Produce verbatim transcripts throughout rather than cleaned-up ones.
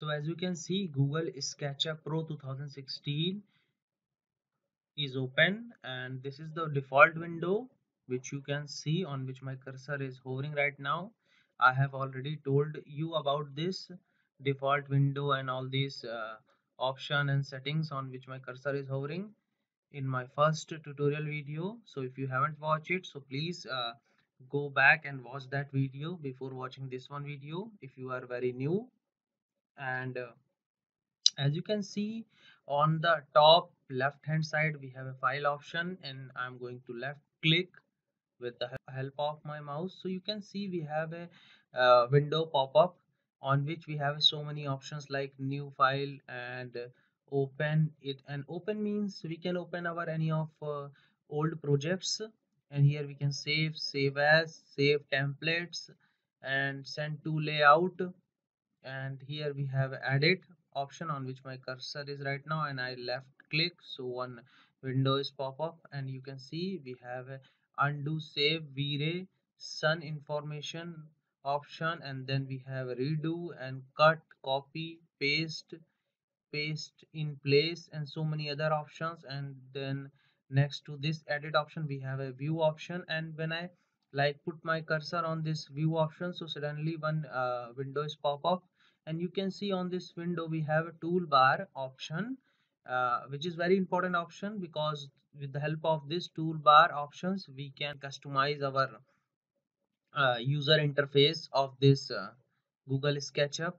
So as you can see, Google SketchUp Pro two thousand sixteen is open, and this is the default window which you can see, on which my cursor is hovering right now. I have already told you about this default window and all these uh, option and settings on which my cursor is hovering in my first tutorial video. So if you haven't watched it, so please uh, go back and watch that video before watching this one video if you are very new. And uh, as you can see, on the top left hand side we have a file option, and I'm going to left click with the help of my mouse. So you can see we have a uh, window pop-up on which we have so many options like new file and uh, open it. And open means we can open our any of uh, old projects, and here we can save, save as, save templates, and send to layout. And here we have edit option on which my cursor is right now, and I left click, so one window is pop up, and you can see we have a undo, save, V-Ray, sun information option, and then we have redo and cut, copy, paste, paste in place, and so many other options. And then next to this edit option we have a view option, and when I like put my cursor on this view option, so suddenly one uh, window is pop up, and you can see on this window we have a toolbar option, uh, which is very important option, because with the help of this toolbar options we can customize our uh, user interface of this uh, Google SketchUp,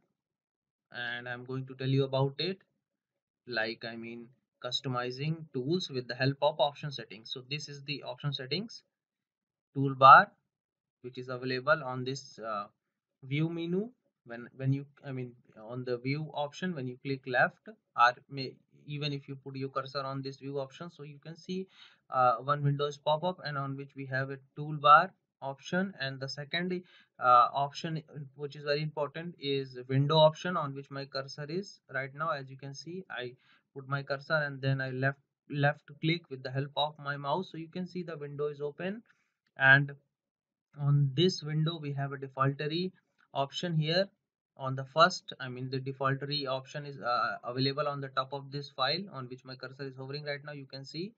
and I'm going to tell you about it. Like, I mean, customizing tools with the help of option settings. So this is the option settings toolbar, which is available on this uh, view menu. When when you, I mean, on the view option, when you click left, or may, even if you put your cursor on this view option, so you can see uh, one window is pop up, and on which we have a toolbar option. And the second uh, option, which is very important, is window option, on which my cursor is right now. As you can see, I put my cursor and then I left left click with the help of my mouse, so you can see the window is open. And on this window we have a defaultory option here on the first, I mean, the defaultory option is uh, available on the top of this file on which my cursor is hovering right now, you can see.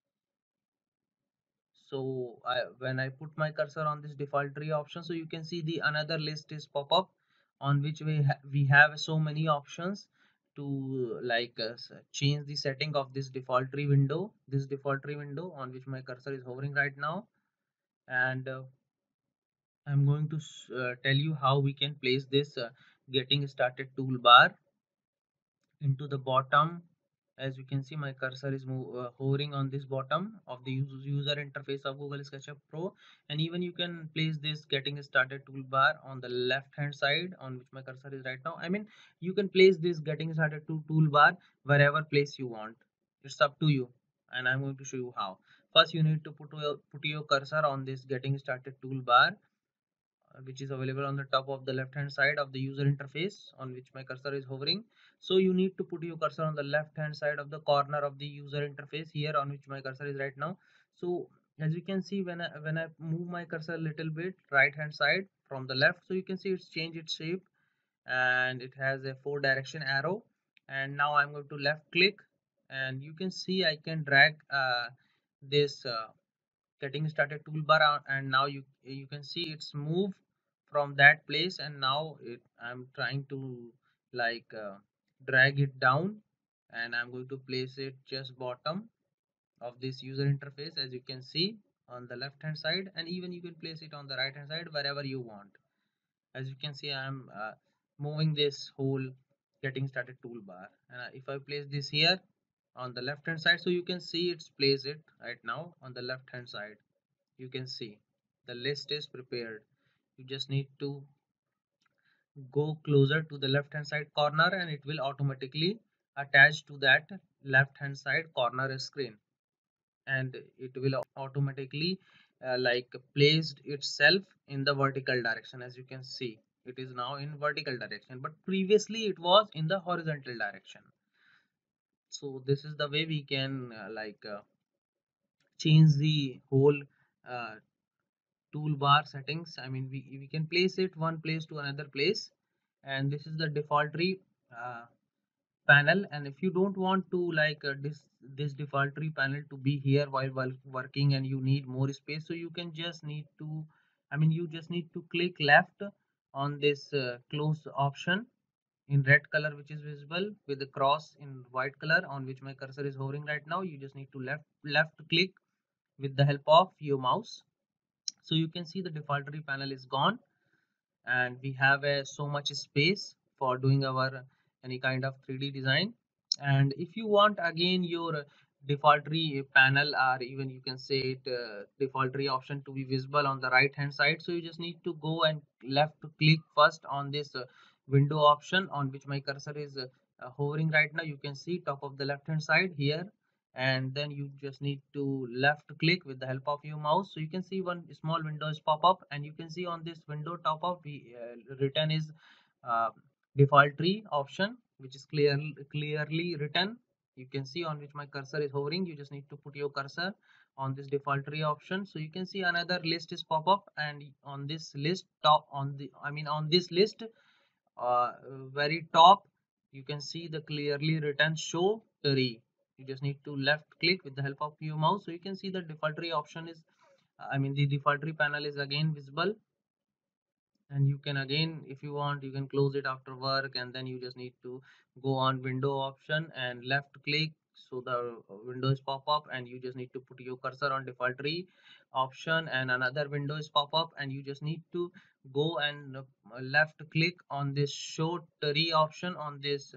So I, when I put my cursor on this defaultory option, so you can see the another list is pop up, on which we ha we have so many options to like uh, change the setting of this defaultory window, this defaultory window on which my cursor is hovering right now. And uh, I'm going to uh, tell you how we can place this uh, getting started toolbar into the bottom. As you can see, my cursor is move, uh, hovering on this bottom of the user interface of Google SketchUp Pro. And even you can place this getting started toolbar on the left hand side on which my cursor is right now. I mean, you can place this getting started to toolbar wherever place you want. It's up to you, and I'm going to show you how. First, you need to put your, put your cursor on this getting started toolbar, uh, which is available on the top of the left hand side of the user interface on which my cursor is hovering. So you need to put your cursor on the left hand side of the corner of the user interface here on which my cursor is right now. So as you can see, when I when I move my cursor a little bit right hand side from the left, so you can see it's changed its shape, and it has a four direction arrow. And now I'm going to left click, and you can see I can drag uh, this uh, getting started toolbar out, and now you you can see it's moved from that place. And now it, I'm trying to like uh, drag it down, and I'm going to place it just bottom of this user interface, as you can see on the left hand side. And even you can place it on the right hand side wherever you want. As you can see, I'm uh, moving this whole getting started toolbar, and uh, if I place this here on the left hand side, so you can see it's placed it right now on the left hand side. You can see the list is prepared. You just need to go closer to the left hand side corner, and it will automatically attach to that left hand side corner screen, and it will automatically uh, like placed itself in the vertical direction. As you can see, it is now in vertical direction, but previously it was in the horizontal direction. So this is the way we can uh, like uh, change the whole uh, toolbar settings. I mean, we, we can place it one place to another place, and this is the defaultory uh, panel. And if you don't want to like uh, this this defaultry panel to be here while, while working, and you need more space, so you can just need to, I mean you just need to click left on this uh, close option in red color, which is visible with the cross in white color on which my cursor is hovering right now. You just need to left left click with the help of your mouse, so you can see the defaultry panel is gone, and we have a so much space for doing our any kind of three D design. And if you want again your defaultry panel, or even you can say it uh, defaultry option to be visible on the right hand side, so you just need to go and left click first on this uh, window option on which my cursor is uh, uh, hovering right now. You can see top of the left hand side here, and then you just need to left click with the help of your mouse, so you can see one small window is pop up, and you can see on this window top up we uh, written is uh, defaultry option, which is clear clearly written. You can see on which my cursor is hovering. You just need to put your cursor on this defaultry option, so you can see another list is pop up, and on this list top on the I mean on this list uh, very top, you can see the clearly written show tree. You just need to left click with the help of your mouse, so you can see the defaultry option is I mean the defaultry panel is again visible. And you can again, if you want, you can close it after work, and then you just need to go on window option and left click, so the windows pop up, and you just need to put your cursor on defaultry option, and another window is pop up, and you just need to go and uh, left click on this show tree option on this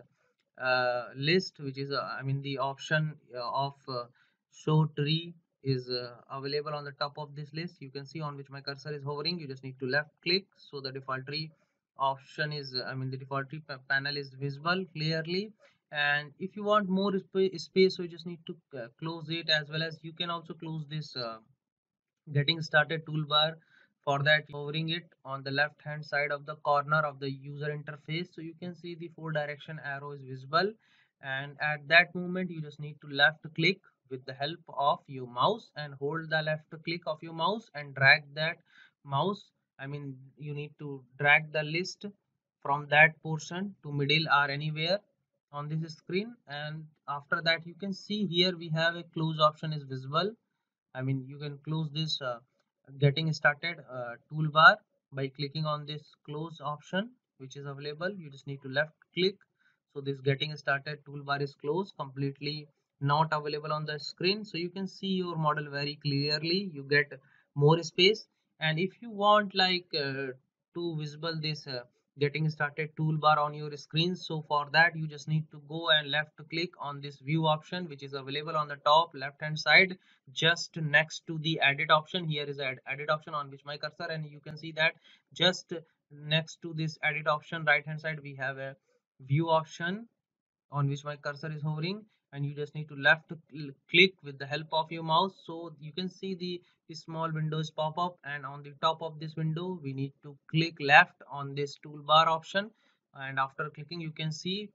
uh, list, which is uh, I mean the option uh, of uh, show tree is uh, available on the top of this list. You can see on which my cursor is hovering. You just need to left click, so the default tree option is uh, I mean the default tree panel is visible clearly. And if you want more sp space, so you just need to uh, close it, as well as you can also close this uh, getting started toolbar. For that, hovering it on the left hand side of the corner of the user interface, so you can see the four direction arrow is visible, and at that moment you just need to left click with the help of your mouse, and hold the left click of your mouse and drag that mouse, I mean you need to drag the list from that portion to middle or anywhere on this screen. And after that, you can see here we have a close option is visible. I mean, you can close this uh, getting started uh, toolbar by clicking on this close option, which is available. You just need to left click. So this getting started toolbar is closed, completely not available on the screen. So you can see your model very clearly. You get more space. And if you want like uh, to visible this uh, getting started toolbar on your screen, so for that you just need to go and left click on this view option, which is available on the top left hand side just next to the edit option. Here is the edit option on which my cursor, and you can see that just next to this edit option right hand side we have a view option on which my cursor is hovering, and you just need to left click with the help of your mouse, so you can see the, the small windows pop up, and on the top of this window we need to click left on this toolbar option. And after clicking, you can see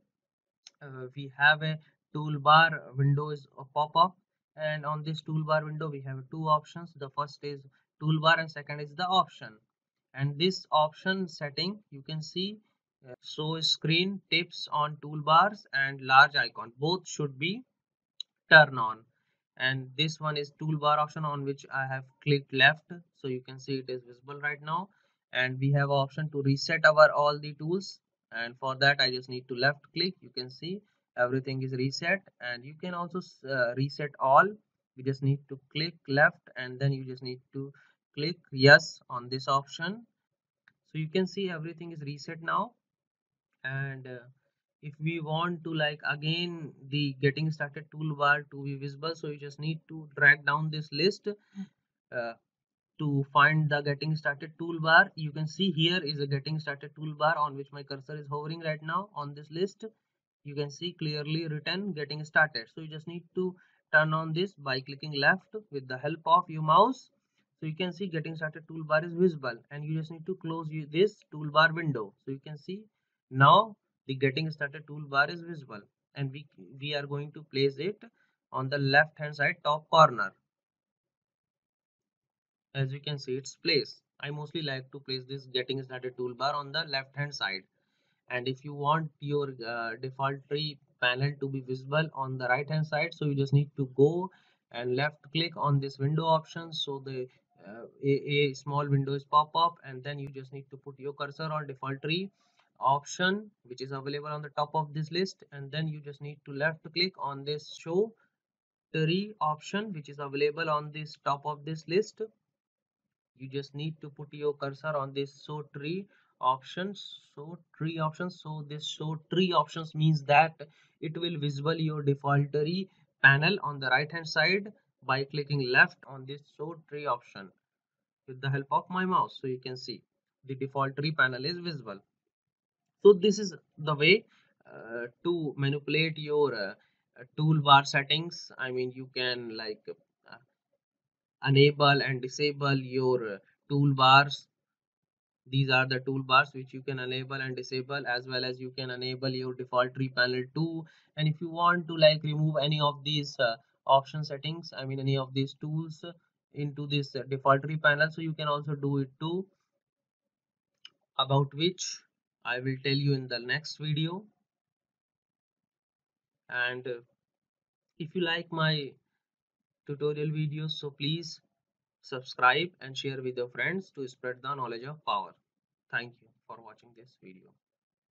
uh, we have a toolbar window is a pop up, and on this toolbar window we have two options. The first is toolbar and second is the option. And this option setting, you can see uh, show screen tips on toolbars and large icon, both should be turn on. And this one is toolbar option on which I have clicked left, so you can see it is visible right now. And we have option to reset our all the tools, and for that I just need to left click. You can see everything is reset, and you can also uh, reset all. You just need to click left, and then you just need to click yes on this option, so you can see everything is reset now. And uh, if we want to like again the getting started toolbar to be visible, so you just need to drag down this list uh, to find the getting started toolbar. You can see here is a getting started toolbar on which my cursor is hovering right now. On this list you can see clearly written getting started, so you just need to turn on this by clicking left with the help of your mouse. So you can see getting started toolbar is visible, and you just need to close this toolbar window, so you can see now the getting started toolbar is visible, and we we are going to place it on the left hand side top corner. As you can see, its place, I mostly like to place this getting started toolbar on the left hand side. And if you want your uh, default tree panel to be visible on the right hand side, so you just need to go and left click on this window option, so the uh, a, a small window is pop up, and then you just need to put your cursor on default tree option which is available on the top of this list, and then you just need to left click on this show tree option which is available on this top of this list. You just need to put your cursor on this show tree options show tree options so this show tree options means that it will visible your default tree panel on the right hand side by clicking left on this show tree option with the help of my mouse, so you can see the default tree panel is visible. So this is the way uh, to manipulate your uh, uh, toolbar settings. I mean, you can like uh, enable and disable your uh, toolbars. These are the toolbars which you can enable and disable, as well as you can enable your default tree panel too. And if you want to like remove any of these uh, option settings, I mean any of these tools uh, into this uh, default tree panel, so you can also do it too, about which I will tell you in the next video. And uh, if you like my tutorial videos, so please subscribe and share with your friends to spread the knowledge of power. Thank you for watching this video.